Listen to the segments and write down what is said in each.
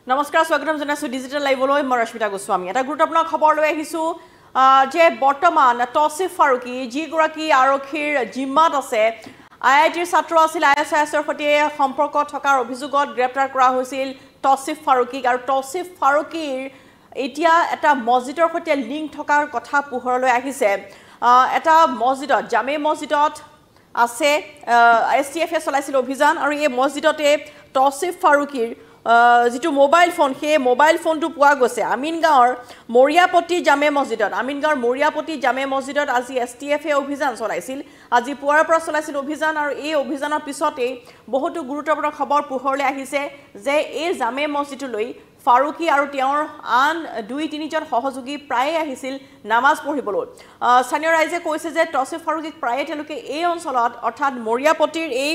নমস্কাৰ স্বাগতম জনাইছো ডিজিটেল লাইভলৈ মই ৰশ্মিতা গোস্বামী এটা গুৰুত্বপূৰ্ণ খবৰ লৈ আহিছো যে বৰ্তমান তৌছিফ ফাৰুকী যিগৰাকী আৰক্ষীৰ জিম্মাত আছে আইআইটিৰ ছাত্ৰ আছিল ISISৰ সৈতে সম্পৰ্ক থকাৰ অভিযোগত গ্ৰেপ্তাৰ কৰা হৈছিল তৌছিফ ফাৰুকীক আৰু তৌছিফ ফাৰুকীৰ এতিয়া এটা মছজিদৰ সৈতে লিংক থকাৰ কথা পোহৰলৈ আহিছে এটা মছজিদত জামে মছজিদত আছে STFয়ে চলাইছিল অভিযান আৰু এই মছজিদতে তৌছিফ ফাৰুকীৰ যেটো মোবাইল ফোন হে মোবাইল ফোনটো পোৱা গৈছে আমিনগাঁৱৰ মৰিয়াপটি জামে মছজিদত আমিনগাঁৱৰ মৰিয়াপটি জামে মছজিদত আজি STFয়ে অভিযান চলাইছিল আজি পুৱাৰ পৰা চলাইছিল অভিযান আৰু এই অভিযানৰ পিছতে বহুতো গুৰুত্বপূৰ্ণ খবৰ পোহৰলৈ আহিছে যে এই জামে মছজিদলৈ ফাৰুকী আৰু তেওঁৰ আন 2-3 জন সহযোগী প্ৰায় আহিছিল নামাজ পঢ়িবলৈ স্থানীয় ৰাইজে কৈছে যে তৌছিফ ফাৰুকীক প্ৰায় তেওঁলোকে এই অঞ্চলত অৰ্থাৎ মৰিয়াপটিৰ এই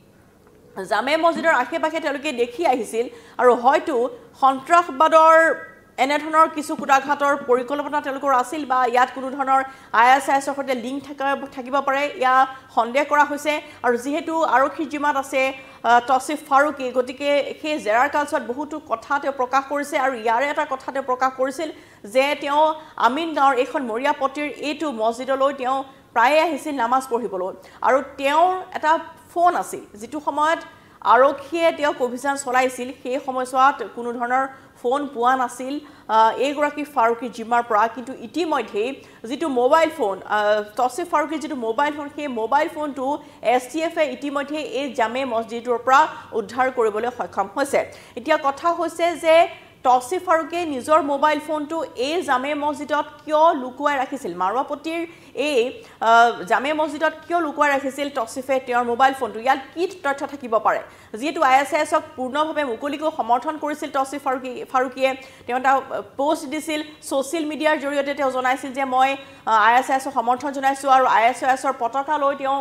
জামে মছজিদৰ আশে-পাশে তেওঁলোকে দেখি আহিছিল আৰু হয়তো সন্ত্ৰাসবাদৰ এনেধৰণৰ কিছু কুটাঘাটৰ পৰিকল্পনা তেওঁলোকৰ আছিল বা ইয়াত কোনো ধৰণৰ ISISৰ সৈতে লিংক থাকিব পাৰে ইয়া সন্দেহ কৰা হৈছে আৰু যেহেতু আৰক্ষী জিম্মাত আছে তৌছিফ ফাৰুকী গতিকে সেই জেৰাৰ কালছত বহুতো কথা তেওঁ প্ৰকাশ কৰিছে আৰু ইয়াৰে এটা কথা তেওঁ প্ৰকাশ কৰিছিল যে তেওঁ আমিনগাঁৱৰ এখন মৰিয়াপটিৰ এইটো মছজিদলৈ তেওঁ প্ৰায় আহিছিল নামাজ পঢ়িবলৈ আৰু তেওঁৰ এটা ফোন আছিল যেটো সময়ত আৰক্ষীয়ে তেওঁ অভিযান চলাইছিল সেই সময়ছোৱাত কোনো ধৰণৰ ফোন পোৱা নাছিল এইগৰাকী ফাৰুকী জিম্মাৰ পৰা কিন্তু ইতিমধ্যে যেটো মোবাইল ফোন তৌছিফ ফাৰুকীৰ যেটো মোবাইল ফোন সেই মোবাইল ফোনটো STFয়ে ইতিমধ্যে এই জামে মছজিদৰ পৰা উদ্ধাৰ কৰিবলৈ সক্ষম হৈছে এতিয়া কথা হৈছে যে তৌছিফ ফাৰুকীয়ে নিজৰ মোবাইল ফোনটো এই জামে মছজিদত কিয় লুকুৱাই ৰাখিছিল মাৰৱাপটিৰ এই জামে মছজিদত কিয় লুকুৱাই ৰাখিছিল তৌছিফে তেওঁৰ মোবাইল ফোনটো ইয়াত কি তথ্য থাকিব পাৰে যেহেতু ISISক পূৰ্ণভাৱে মুকলিকৈ সমৰ্থন কৰিছিল তৌছিফ ফাৰুকীয়ে তেওঁ এটা পোষ্ট দিছিল সোশ্যাল মিডিয়াৰ জৰিয়তে তেওঁ জনাইছিল যে মই ISISক সমৰ্থন জনাইছো আৰু ISISৰ পতাকা লৈ তেওঁ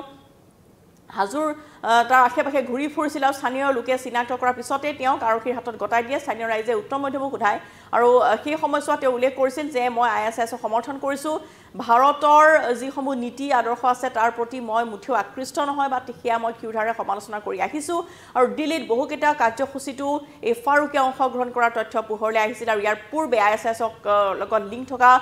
হাজুৰ তাৰ আশে-পাশে ঘূৰি ফুৰিছিল আৰু স্থানীয় লোকে চিনাক্ত কৰাৰ পিছতে তেওঁক আৰক্ষীৰ হাতত গতাই দিয়ে স্থানীয় ৰাইজে উত্তম মধ্যমক উঠায় আৰু সেই সময়ছোৱাত তেওঁ উল্লেখ কৰিছিল যে মই ISISক সমৰ্থন কৰিছো ভাৰতৰ যিসমূহ নীতি আদৰ্শ আছে তাৰ প্ৰতি মই মুঠেও আকৃষ্ট নহয় বা সেয়া মই কিউধাৰে সমালোচনা কৰি আহিছো আৰু দিল্লীত বহুকেইটা কাৰ্যসূচীটো এই ফাৰুকীয়ে অংশগ্ৰহণ কৰাৰ তথ্য পোহৰলৈ আহিছিল আৰু ইয়াৰ পূৰ্বে ISISক লগত লিংক থকা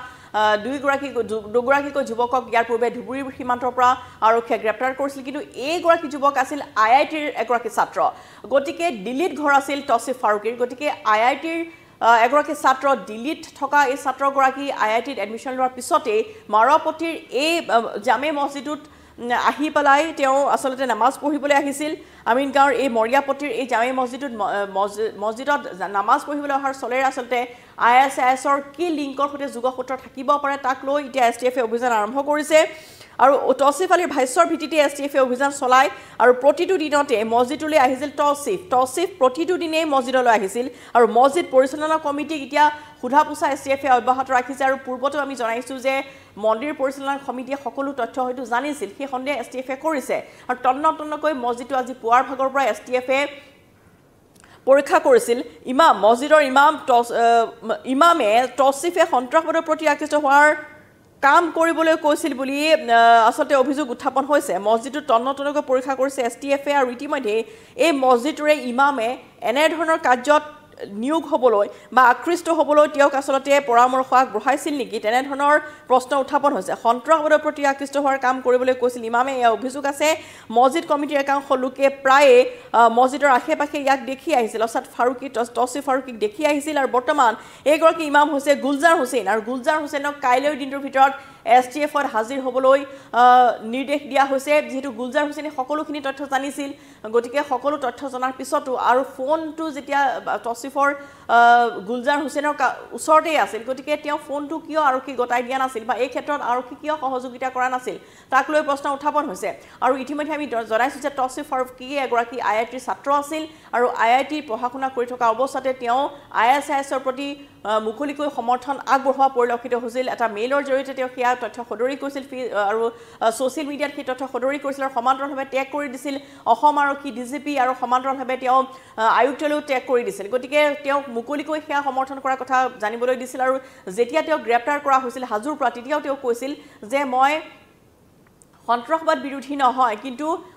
দুগৰাকীকৈ যুৱকক ইয়াৰ পূৰ্বে ধুবুৰীৰ সীমান্তৰ পৰা আৰক্ষীয়ে গ্ৰেপ্তাৰ কৰিছিল কিন্তু এইগৰাকী যুৱক আছিল IITৰ এগৰাকী ছাত্ৰ গতিকে দিল্লীত ঘৰ আছিল তৌছিফ ফাৰুকীৰ গতিকে IITৰ এগৰাকী ছাত্ৰ দিল্লীত থকা এই ছাত্ৰগৰাকী IITত এডমিশ্যন লোৱাৰ পিছতে মাৰৱাপটিৰ এই জামে মছজিদত আহি পেলাই তেওঁ আসলতে নামাজ পঢ়িবলৈ আহিছিল আমিনগাঁৱৰ এই মৰিয়াপটিৰ এই জামে মছজিদত নামাজ পঢ়িবলৈ অহাৰ চলেৰে আসলতে ISISৰ কি লিংকৰ সৈতে যোগসূত্ৰ থাকিব পাৰে তাক লৈ এতিয়া STFয়ে অভিযান আৰম্ভ কৰিছে আৰু তৌছিফ আলীৰ ভাষ্যৰ ভিত্তিতে STFয়ে অভিযান চলায় আৰু প্ৰতিটো দিনতে মছজিদলৈ আহিছিল তৌছিফ প্ৰতিটো দিনেই মছজিদলৈ আহিছিল আৰু মছজিদ পৰিচালনা কমিটিক এতিয়া সোধা পোছা STFয়ে অব্যাহত ৰাখিছে আৰু পূৰ্বতে আমি জনাইছো যে মন্দিৰ পৰিচালনা সমিতিয়ে সকলো তথ্য হয়তো জানিছিল সেই সন্দেহ STFয়ে কৰিছে আৰু তন্নতন্নকৈ মছজিদটো আজি পুৱাৰ ভাগৰ পৰা STFয়ে পৰীক্ষা কৰিছিল মছজিদৰ ইমামে তৌছিফে সন্ত্ৰাসবাদৰ প্ৰতি আকৃষ্ট হোৱাৰ কাম কৰিবলৈ কৈছিল বুলি আসলতে অভিযোগ উত্থাপন হৈছে মছজিদটো তন্নতন্নকৈ পৰীক্ষা কৰিছে STFয়ে আৰু ইতিমধ্যে এই মছজিদৰে ইমামে এনে ধৰণৰ কাৰ্যত নিয়োগ হ'বলৈ বা আকৃষ্ট হ'বলৈ তেওঁক আসলতে পৰামৰ্শ আগবঢ়াইছিল নেকি তেনে ধৰণৰ প্ৰশ্ন উত্থাপন হৈছে সন্ত্ৰাসবাদৰ প্ৰতি আকৃষ্ট হোৱাৰ কাম কৰিবলৈ কৈছিল ইমামে এই অভিযোগ আছে মছজিদ কমিটিৰ একাংশ লোকে প্ৰায়ে মছজিদৰ আশে-পাশে ইয়াক দেখি আহিছিল অৰ্থাৎ তৌছিফ ফাৰুকীক দেখি আহিছিল আৰু বৰ্তমান এইগৰাকী ইমাম হৈছে গুলজাৰ হুছেইন আৰু গুলজাৰ হুছেইনক কাইলৈৰ দিনটোৰ ভিতৰত STFত হাজিৰ হ'বলৈ নিৰ্দেশ দিয়া হৈছে যেহেতু গুলজাৰ হুছেইনে সকলোখিনি তথ্য জানিছিল গতিকে সকলো তথ্য জনাৰ পিছতো আৰু ফোনটো যেতিয়া তৌছিফৰ গুলজাৰ হুছেইনৰ ওচৰতেই আছিল গতিকে তেওঁ ফোনটো কিয় আৰক্ষী গতাই দিয়া নাছিল বা এই ক্ষেত্ৰত আৰক্ষী কিয় সহযোগিতা কৰা নাছিল তাক লৈ প্ৰশ্ন উত্থাপন হৈছে আৰু ইতিমধ্যে আমি জনাইছো যে তৌছিফ ফাৰুকী এগৰাকী IITৰ ছাত্ৰ আছিল আৰু IIT পঢ়া-শুনা কৰি থকা অৱস্থাতে তেওঁ ISISৰ প্ৰতি মুকলিকৈ সমৰ্থন আগবঢ়োৱা পৰিলক্ষিত হৈছিল এটা মেইলৰ জৰিয়তে তেওঁ সেয়া তথ্য সদৰি কৰিছিল আৰু সোশ্যাল মিডিয়াত সেই তথ্য সদৰি কৰিছিল আৰু সমান্তৰালভাৱে টেগ কৰি দিছিল অসম আৰক্ষী DGP আৰু সমান্তৰালভাৱে তেওঁ আয়ুক্তলৈও টেগ কৰি দিছিল গতিকে তেওঁ মুকলিকৈ সেয়া সমৰ্থন কৰাৰ কথা জানিবলৈ দিছিল আৰু যেতিয়া তেওঁ গ্ৰেপ্তাৰ কৰা হৈছিল হাজুৰ পৰা তেতিয়াও তেওঁ কৈছিল যে মই সন্ত্ৰাসবাদ বিৰোধী নহয় কিন্তু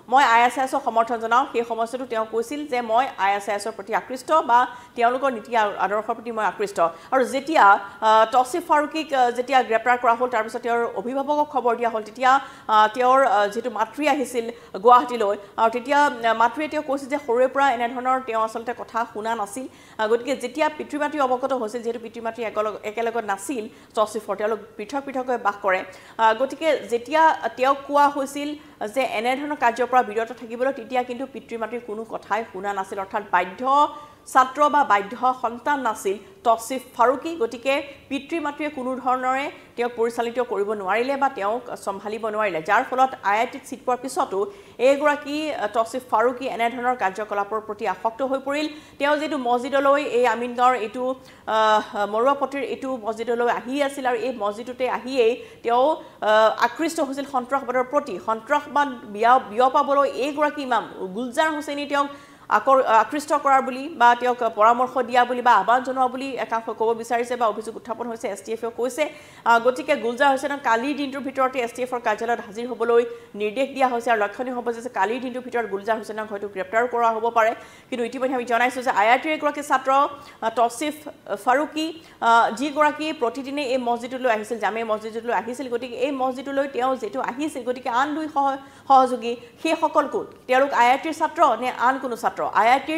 মই ISISৰ সমৰ্থন জনাওঁ সেই সময়ছোৱাতো তেওঁ কৈছিল যে মই ISISৰ প্ৰতি আকৃষ্ট বা তেওঁলোকৰ নীতি আদৰ্শৰ প্ৰতি মই আকৃষ্ট আৰু যেতিয়া তৌসিফ ফাৰুকীক যেতিয়া গ্ৰেপ্তাৰ কৰা হ'ল তাৰ পিছত তেওঁৰ অভিভাৱকক খবৰ দিয়া হ'ল তেতিয়া তেওঁৰ যেটো মাতৃ আহিছিল গুৱাহাটীলৈ আৰু তেতিয়া মাতৃয়ে তেওঁ কৈছিল যে সৰুৰে পৰা এনে ধৰণৰ তেওঁ আসলতে কথা শুনা নাছিল গতিকে যেতিয়া পিতৃ-মাতৃ অৱগত হৈছিল যেটো পিতৃ-মাতৃ একেলগত নাছিল তৌসিফৰ তেওঁলোক পৃথক পৃথককৈ বাস কৰে গতিকে যেতিয়া তেওঁ কোৱা হৈছিল যে এনে ধৰণৰ কাৰ্যৰ পৰা বিৰত থাকিবলৈ তেতিয়া কিন্তু পিতৃ-মাতৃৰ কোনো কথাই শুনা নাছিল অৰ্থাৎ বাধ্য ছাত্ৰ বা বাধ্য সন্তান নাছিল তৌসিফ ফাৰুকী গতিকে পিতৃ-মাতৃয়ে কোনো ধৰণৰে তেওঁ পৰিচালিত কৰিব নোৱাৰিলে বা তেওঁ সম্ভালিব নোৱাৰিলে যাৰ ফলত IITত সিট পোৱাৰ পিছতো এগৰাকী তৌসিফ ফাৰুকী এনে ধৰণৰ কাৰ্যকলাপৰ প্ৰতি আসক্ত হৈ পৰিল তেওঁ যেটো মছজিদলৈ এই আমিনগাঁৱৰ এটো মৰুৱাপটিৰ এটো মছজিদলৈ আহি আছিল আৰু এই মছজিদতে আহিয়েই তেওঁ আকৃষ্ট হৈছিল সন্ত্ৰাসবাদৰ প্ৰতি সন্ত্ৰাসবাদ বিয়পাবলৈ এগৰাকী ইমাম গুলজাৰ হুছেইনি তেওঁ আকৃষ্ট কৰাৰ বুলি বা তেওঁক পৰামৰ্শ দিয়া বুলি বা আহ্বান জনোৱা বুলি একাংশ ক'ব বিচাৰিছে বা অভিযোগ উত্থাপন হৈছে STFয় কৈছে গতিকে গুলজাৰ হুছেইনক কালিৰ দিনটোৰ ভিতৰতে STFৰ কাৰ্যালয়ত হাজিৰ হ'বলৈ নিৰ্দেশ দিয়া হৈছে আৰু লক্ষণীয় হ'ব যে কালিৰ দিনটোৰ ভিতৰত গুলজাৰ হুছেইনক হয়তো গ্ৰেপ্তাৰ কৰা হ'ব পাৰে কিন্তু ইতিমধ্যে আমি জনাইছো যে IITৰ এগৰাকী ছাত্ৰ তৌসিফ ফাৰুকী যিগৰাকী প্ৰতিদিনে এই মছজিদলৈ আহিছিল জামে মছজিদলৈ আহিছিল গতিকে এই মছজিদলৈ তেওঁ যেটো আহিছিল গতিকে আন দুই সহযোগী সেই সকল কোন তেওঁলোক IITৰ ছাত্ৰ নে আন কোনো ছাত্ৰ IITৰ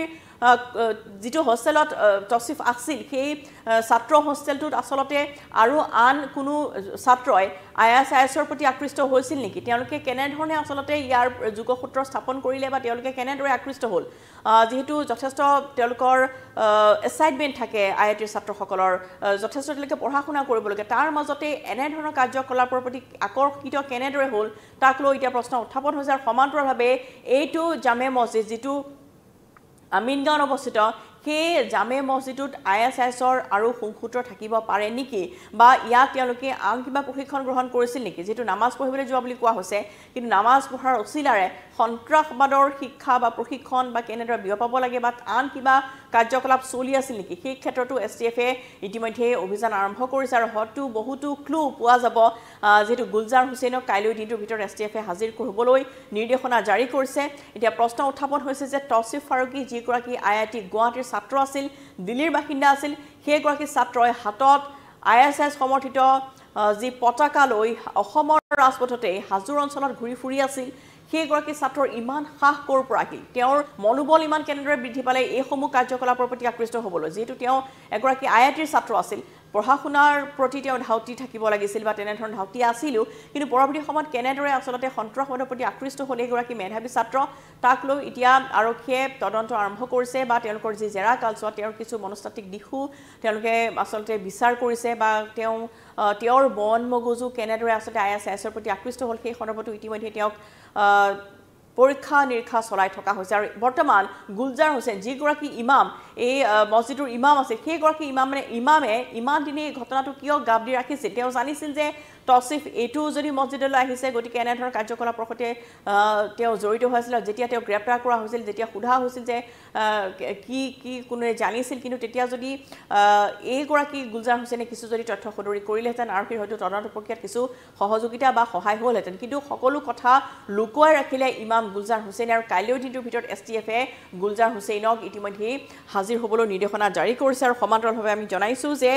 যেটো হোষ্টেলত তৌসিফ আছিল সেই ছাত্ৰ হোষ্টেলটোত আসলতে আৰু আন কোনো ছাত্ৰই ISISৰ প্ৰতি আকৃষ্ট হৈছিল নেকি তেওঁলোকে কেনে ধৰণে আসলতে ইয়াৰ যোগসূত্ৰ স্থাপন কৰিলে বা তেওঁলোকে কেনেদৰে আকৃষ্ট হ'ল যেহেতু যথেষ্ট তেওঁলোকৰ এছাইনমেন্ট থাকে IITৰ ছাত্ৰসকলৰ যথেষ্ট তেওঁলোকে পঢ়া শুনা কৰিব লাগে তাৰ মাজতে এনে ধৰণৰ কাৰ্যকলাপৰ প্ৰতি আকৰ্ষিত কেনেদৰে হ'ল তাক লৈ এতিয়া প্ৰশ্ন উত্থাপন হৈছে আৰু সমান্তৰালভাৱে এইটো জামে মছজিদ যেটো আমিনগাঁৱত অৱস্থিত সেই জামে মছজিদত ISISৰ আৰু সংসূত্ৰ থাকিব পাৰে নেকি বা ইয়াক তেওঁলোকে আন কিবা প্ৰশিক্ষণ গ্ৰহণ কৰিছিল নেকি যেটো নামাজ পঢ়িবলৈ যোৱা বুলি কোৱা হৈছে কিন্তু নামাজ পঢ়াৰ অছিলাৰে সন্ত্ৰাসবাদৰ শিক্ষা বা প্ৰশিক্ষণ বা কেনেদৰে বিয়পাব লাগে বা আন কিবা কাৰ্যকলাপ চলি আছিল নেকি সেই ক্ষেত্ৰতো STFয়ে ইতিমধ্যে অভিযান আৰম্ভ কৰিছে আৰু হয়তো বহুতো ক্লু পোৱা যাব যেটো গুলজাৰ হুছেইনক কাইলৈ দিনটোৰ ভিতৰত STFয়ে হাজিৰ কৰিবলৈ নিৰ্দেশনা জাৰি কৰিছে এতিয়া প্ৰশ্ন উত্থাপন হৈছে যে তৌসিফ ফাৰুকী যিগৰাকী IIT গুৱাহাটীৰ ছাত্ৰ আছিল দিল্লীৰ বাসিন্দা আছিল সেইগৰাকী ছাত্ৰই হাতত ISIS সমৰ্থিত যি পতাকা লৈ অসমৰ ৰাজপথতে হাজোৰ অঞ্চলত ঘূৰি ফুৰি আছিল সেইগৰাকী ছাত্ৰৰ ইমান সাহ কৰ পৰা আহিল তেওঁৰ মনোবল ইমান কেনেদৰে বৃদ্ধি পালে এই সমূহ কাৰ্যকলাপৰ প্ৰতি আকৃষ্ট হ'বলৈ যেহেতু তেওঁ এগৰাকী IITৰ ছাত্ৰ আছিল পঢ়া শুনাৰ প্ৰতি তেওঁ ধাউতি থাকিব লাগিছিল বা তেনে ধৰণৰ ধাউতি আছিল কিন্তু পৰৱৰ্তী সময়ত কেনেদৰে আসলতে সন্ত্ৰাসবাদৰ প্ৰতি আকৃষ্ট হ'ল এগৰাকী মেধাৱী ছাত্ৰ তাক লৈ এতিয়া আৰক্ষীয়ে তদন্ত আৰম্ভ কৰিছে বা তেওঁলোকৰ যি জেৰা কালছোৱা তেওঁৰ কিছু মনস্তাত্ত্বিক দিশো তেওঁলোকে আসলতে বিচাৰ কৰিছে বা তেওঁৰ মন মগজু কেনেদৰে আসলতে ISISৰ প্ৰতি আকৃষ্ট হ'ল সেই সন্দৰ্ভতো ইতিমধ্যে তেওঁক পৰীক্ষা নিৰীক্ষা চলাই থকা হৈছে আৰু বৰ্তমান গুলজাৰ হুছেইন যিগৰাকী ইমাম এই মছজিদৰ ইমাম আছে সেইগৰাকী ইমামে ইমান দিনে ঘটনাটো কিয় গাব দি ৰাখিছিল তেওঁ জানিছিল যে তৌসিফ এটো যদি মছজিদলৈ আহিছে গতিকে এনে ধৰণৰ কাৰ্যকলাপৰ সৈতে তেওঁ জড়িত হৈছিল যেতিয়া তেওঁ গ্ৰেপ্তাৰ কৰা হৈছিল যেতিয়া সোধা হৈছিল যে কি কোনে জানিছিল কিন্তু তেতিয়া যদি এইগৰাকী গুলজাৰ হুছেইনে কিছু যদি তথ্য সদৰি কৰিলেহেঁতেন আৰক্ষীৰ হয়তো তদন্ত প্ৰক্ৰিয়াত কিছু সহযোগিতা বা সহায় হ'লহেঁতেন কিন্তু সকলো কথা লুকুৱাই ৰাখিলে ইমাম গুলজাৰ হুছেইন আৰু কাইলৈৰ দিনটোৰ ভিতৰত STFয়ে গুলজাৰ হুছেইনক ইতিমধ্যে হাজিৰ হ'বলৈ নিৰ্দেশনা জাৰি কৰিছে আৰু সমান্তৰালভাৱে আমি জনাইছো যে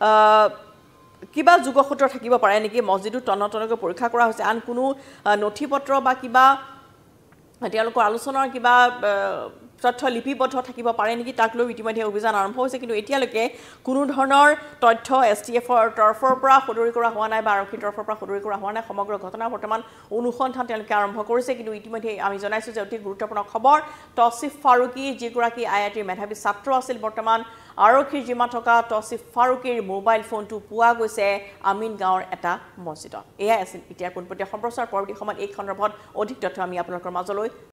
কিবা যোগসূত্ৰ থাকিব পাৰে নেকি মছজিদত তন্নতনকৈ পৰীক্ষা কৰা হৈছে আন কোনো নথিপত্ৰ বা কিবা তেওঁলোকৰ আলোচনাৰ কিবা তথ্য লিপিবদ্ধ থাকিব পাৰে নেকি তাক লৈ ইতিমধ্যে অভিযান আৰম্ভ হৈছে কিন্তু এতিয়ালৈকে কোনো ধৰণৰ তথ্য STFৰ তৰফৰ পৰা সদৰি কৰা হোৱা নাই বা আৰক্ষীৰ তৰফৰ পৰা সদৰি কৰা হোৱা নাই সমগ্ৰ ঘটনা বৰ্তমান অনুসন্ধান তেওঁলোকে আৰম্ভ কৰিছে কিন্তু ইতিমধ্যে আমি জনাইছো যে অতি গুৰুত্বপূৰ্ণ খবৰ তৌসিফ ফাৰুকী যিগৰাকী IITৰ মেধাৱী ছাত্ৰ আছিল বৰ্তমান আৰক্ষীৰ জিম্মাত থকা তৌসিফ ফাৰুকীৰ মোবাইল ফোনটো পোৱা গৈছে আমিনগাঁৱৰ এটা মছজিদত এয়াই আছিল এতিয়াৰ পোনপটীয়া সম্প্ৰচাৰ পৰৱৰ্তী সময়ত এই সন্দৰ্ভত অধিক তথ্য আমি আপোনালোকৰ মাজলৈ